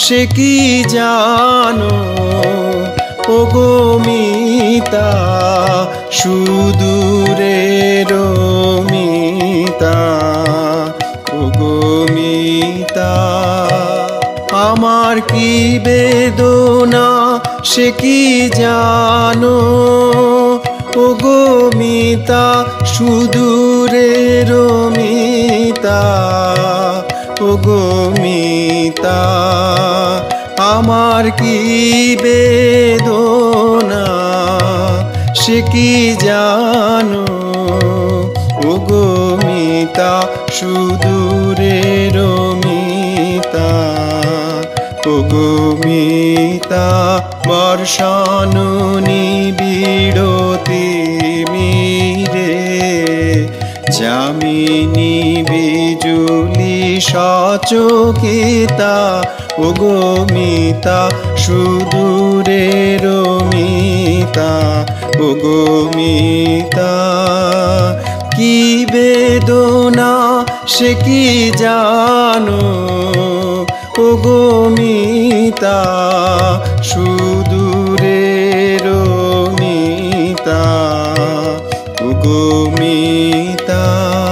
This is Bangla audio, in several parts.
সে কি জানো ওগো মিতা, সুদূরের মিতা, ওগো মিতা। আমার কি বেদনা সে কি জানো ওগো মিতা, সুদূরের মিতা, ওগো মিতা। আমার কি বেদনা সে কি জানো ওগো মিতা, সুদূরের মিতা, ওগো মিতা। বর্ষানো নিবিড়তি মিরে, যামিনী বিজুলি সচকিতা, ওগো মিতা, সুদূরের মিতা, ওগো মিতা। কি বেদনা সে কি জানো ওগো মিতা, সুদূরের মিতা, ওগো মিতা।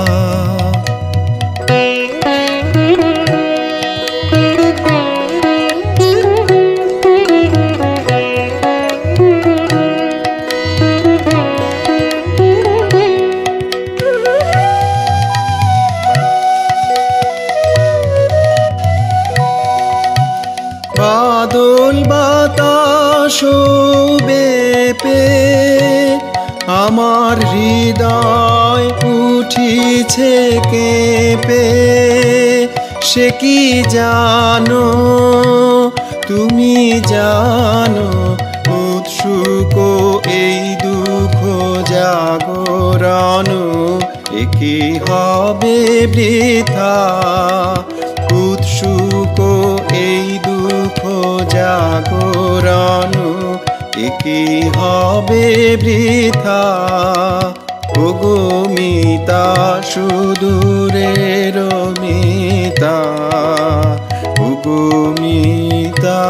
বাদল বাতাস বেপে আমার হৃদয় উঠিছে কেঁপে, সে কি জানো তুমি জানো উৎসুক এই দুঃখ জাগরণ, এ কি হবে বৃথা, উৎসুক এই দুঃখ জাগরণ, এ কি হবে বৃথা। ওগো মিতা, সুদূরের মিতা, ওগো মিতা,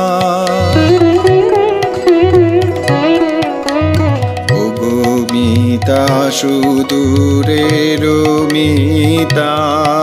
ওগো মিতা, সুদূরের মিতা।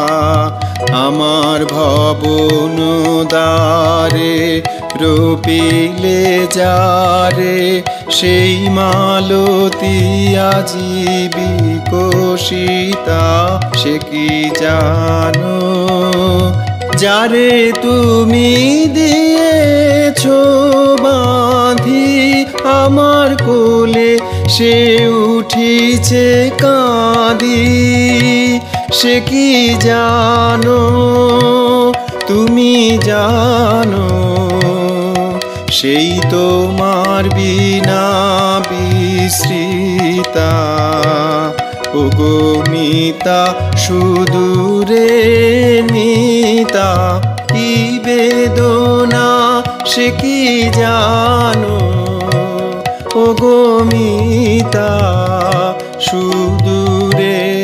আমার ভবন দ্বারে রূপিলে যারে, সেই মালতী আজি বিকশিতা, সে কি জানো যারে তুমি দিয়েছো বাঁধি আমার কোলে, সে উঠিছে কাঁদি, সে কি জানো তুমি জানো সেই তোমার বিনা বিস্মৃতা, ওগো মিতা, সুদূরে মিতা। কি বেদনা সে কি জানো ওগো মিতা, সুদূরে